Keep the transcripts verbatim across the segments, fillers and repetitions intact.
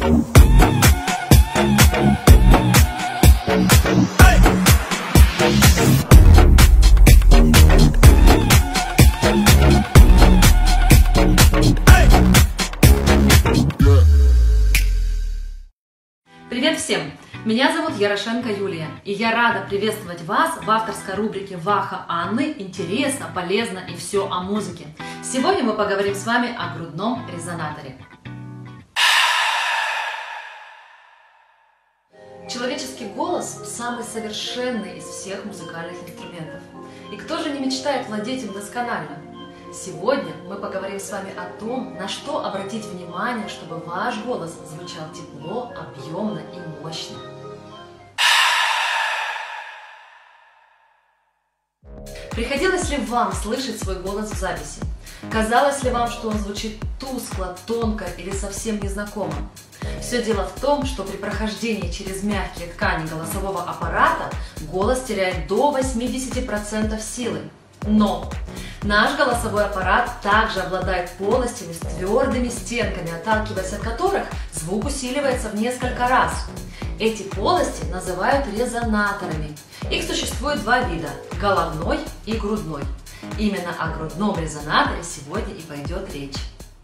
Привет всем! Меня зовут Ярошенко Юлия, и я рада приветствовать вас в авторской рубрике Ваха Анны «Интересно, полезно и все о музыке». Сегодня мы поговорим с вами о грудном резонаторе. Человеческий голос самый совершенный из всех музыкальных инструментов. И кто же не мечтает владеть им досконально? Сегодня мы поговорим с вами о том, на что обратить внимание, чтобы ваш голос звучал тепло, объемно и мощно. Приходилось ли вам слышать свой голос в записи? Казалось ли вам, что он звучит тускло, тонко или совсем незнакомо? Все дело в том, что при прохождении через мягкие ткани голосового аппарата голос теряет до восьмидесяти процентов силы. Но наш голосовой аппарат также обладает полостями с твердыми стенками, отталкиваясь от которых звук усиливается в несколько раз. Эти полости называют резонаторами. Их существует два вида – головной и грудной. Именно о грудном резонаторе сегодня и пойдет речь.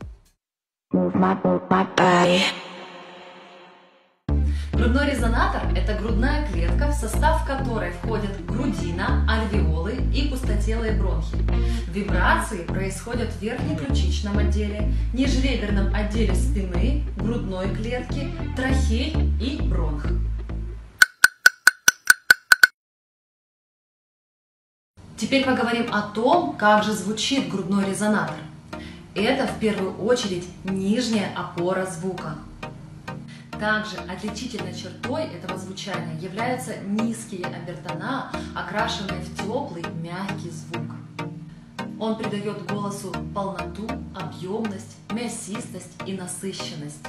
Грудной резонатор – это грудная клетка, в состав которой входят грудина, альвеолы и пустотелые бронхи. Вибрации происходят в верхнеключичном отделе, нижереберном отделе спины, грудной клетки, трахей и бронх. Теперь поговорим о том, как же звучит грудной резонатор. Это в первую очередь нижняя опора звука. Также отличительной чертой этого звучания являются низкие обертона, окрашенные в теплый, мягкий звук. Он придает голосу полноту, объемность, мясистость и насыщенность.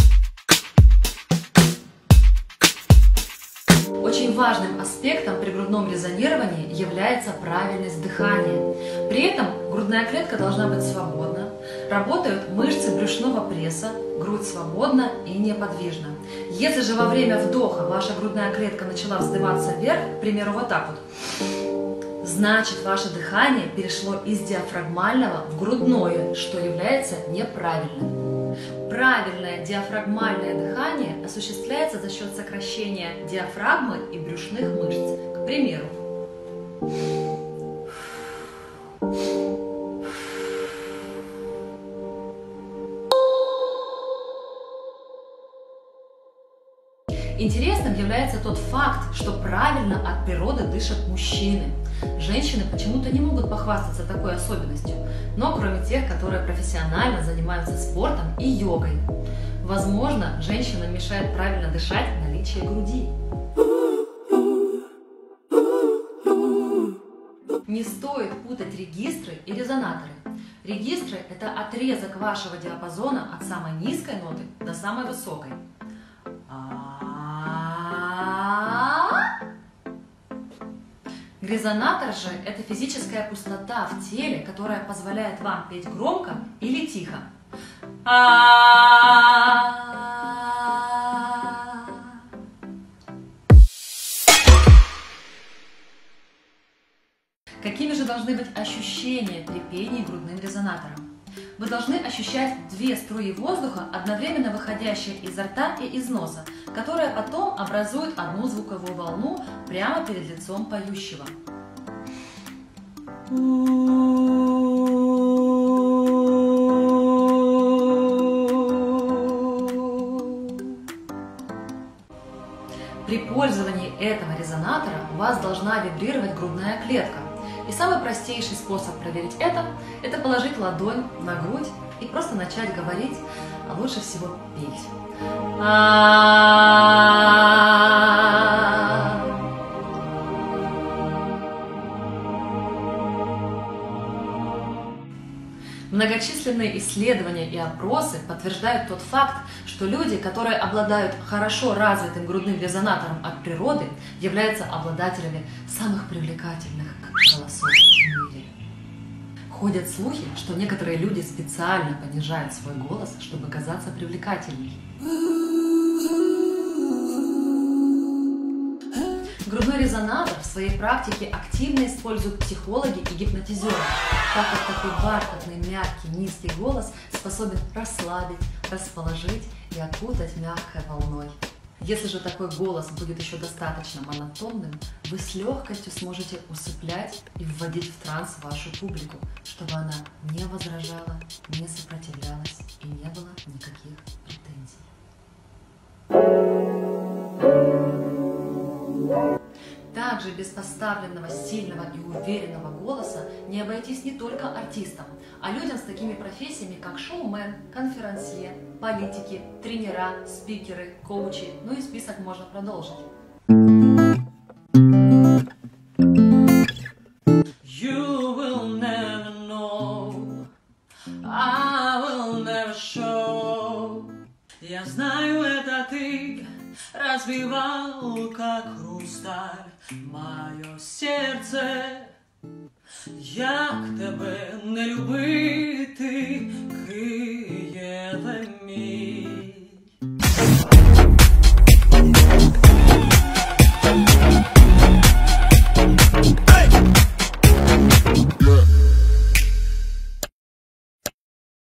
Очень важным аспектом при грудном резонировании является правильность дыхания. При этом грудная клетка должна быть свободна, работают мышцы брюшного пресса, грудь свободна и неподвижна. Если же во время вдоха ваша грудная клетка начала вздыматься вверх, к примеру, вот так вот, значит, ваше дыхание перешло из диафрагмального в грудное, что является неправильным. Правильное диафрагмальное дыхание осуществляется за счет сокращения диафрагмы и брюшных мышц. К примеру, интересным является тот факт, что правильно от природы дышат мужчины. Женщины почему-то не могут похвастаться такой особенностью, но кроме тех, которые профессионально занимаются спортом и йогой. Возможно, женщинам мешает правильно дышать наличие груди. Не стоит путать регистры и резонаторы. Регистры – это отрезок вашего диапазона от самой низкой ноты до самой высокой. Резонатор же – это физическая пустота в теле, которая позволяет вам петь громко или тихо. Какими же должны быть ощущения при пении грудным резонатором? Вы должны ощущать две струи воздуха, одновременно выходящие изо рта и из носа, которые потом образуют одну звуковую волну прямо перед лицом поющего. При пользовании этого резонатора у вас должна вибрировать грудная клетка. И самый простейший способ проверить это – это положить ладонь на грудь и просто начать говорить, а лучше всего петь. Многочисленные исследования и опросы подтверждают тот факт, что люди, которые обладают хорошо развитым грудным резонатором от природы, являются обладателями самых привлекательных голосов в мире. Ходят слухи, что некоторые люди специально понижают свой голос, чтобы казаться привлекательней. Грудной резонатор в своей практике активно используют психологи и гипнотизеры, так как такой бархатный, мягкий, низкий голос способен расслабить, расположить и окутать мягкой волной. Если же такой голос будет еще достаточно монотонным, вы с легкостью сможете усыплять и вводить в транс вашу публику, чтобы она не возражала, не сопротивлялась и не было никаких претензий. Также без поставленного, сильного и уверенного голоса не обойтись не только артистам, а людям с такими профессиями, как шоумен, конферансье, политики, тренера, спикеры, коучи, ну и список можно продолжить. You will never know, I will never show. Я знаю, это ты разбивал, как хрусталь, моє серце. Як тебе не любити,